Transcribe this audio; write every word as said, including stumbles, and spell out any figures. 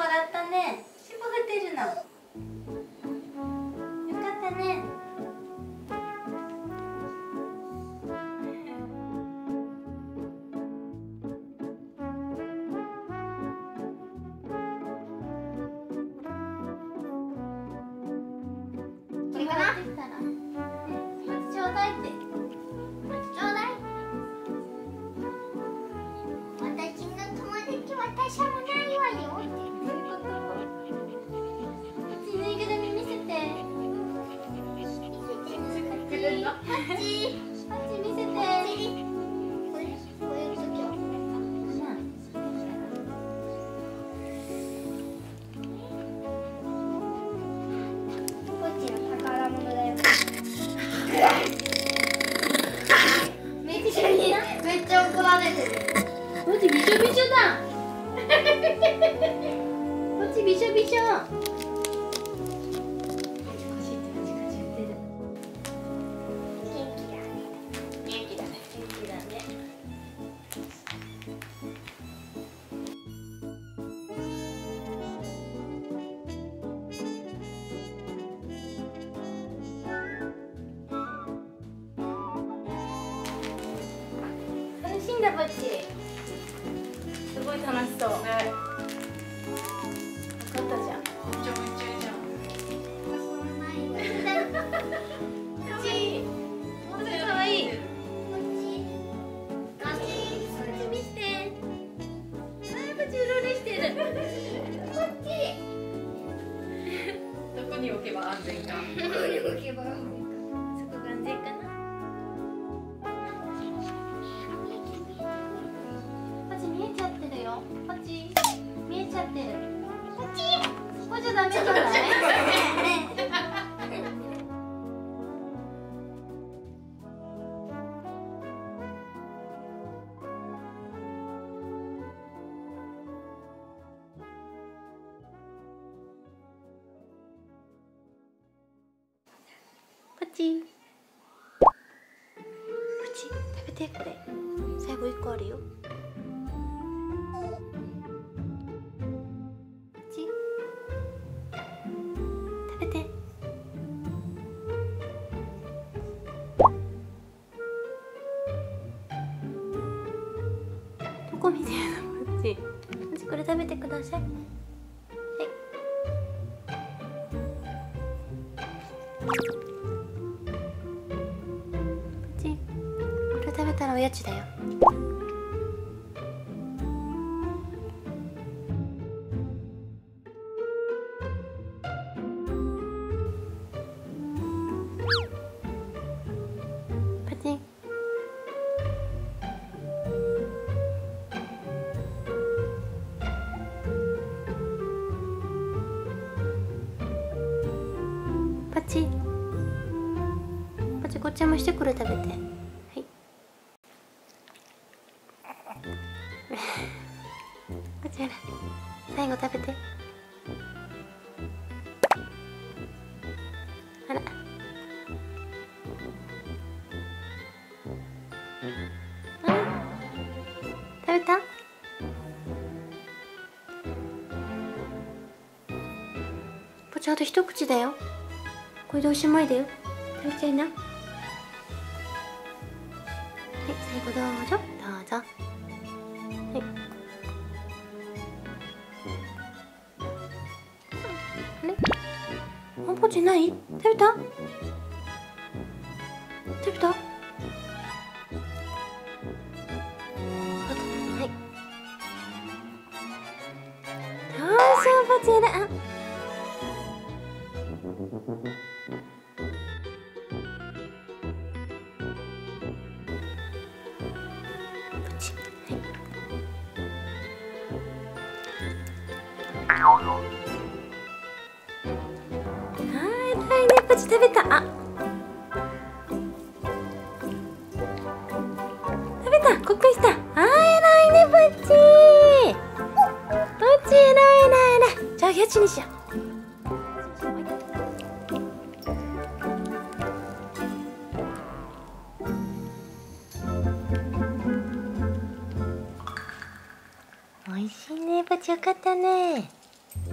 らったね。尻尾振ってるの。よかったね。これかな。ちょうだいって。ちょうだい。私の友達私もないわよ。どういうこと？ぬいぐるみ見せて。見せて。こっち。こっち。こっち見せて。これこういう時は。こっちの宝物だよ。めっちゃめっちゃ怒られてる。こっちびしょびしょだ。こっちびしょびしょ。元気だね。元気だね。元気だね。楽しいんだ、ぼっち。すごい楽しそう。ね。分かったじゃん。めちゃめちゃじゃん。遊ばないわ。こっち。もっと可愛い。こっち。こっち。こっち見して。あ、こっちうろうろしてる。こっち。 どこに置けば安全か。 どこに置けば安全か。そこが安全かな。こっち見えちゃってるよ。こっち見えちゃってる。こっち。ここじゃダメじゃない？こっち。こっち食べてこれ。最後一個あるよ。食べて。どこ見てるの？こっち。こっちこれ食べてください。はい。こっち。これ食べたらおやつだよ。パチン。パチ。パチこっちもしてこれ食べて。はい。こちら最後食べて。あら。食べた？ポチあと一口だよ。これでおしまいだよ。食べちゃいな。はい、最後どうぞどうぞ。はい。あれ？あ、ポチない？食べた？食べた？はい。どうぞポチら。あ。はいはいね、ポチ食べた。あ、食べた。こっくりした。あー、偉いねポチ。ポチ偉い偉い偉い。じゃあおやつにしよう。おいしいねポチ、よかったね。